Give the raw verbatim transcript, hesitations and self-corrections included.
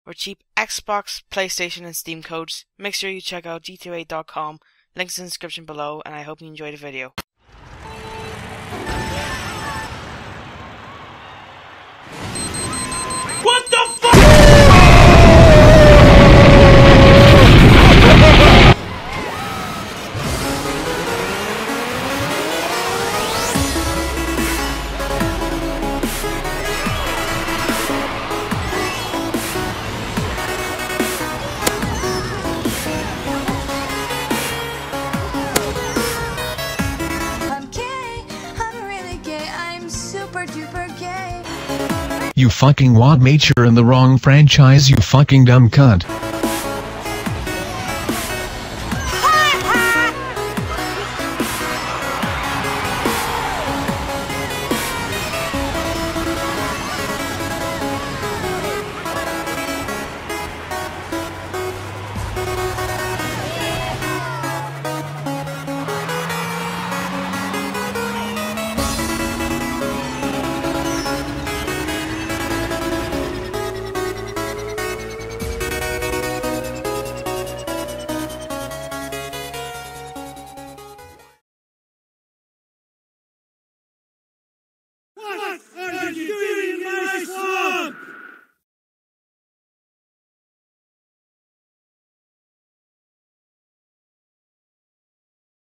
for cheap Xbox, PlayStation and Steam codes. Make sure you check out G T A dot com, links in the description below, and I hope you enjoy the video. What the fuck? You fucking wad mate, you're in the wrong franchise, you fucking dumb cunt.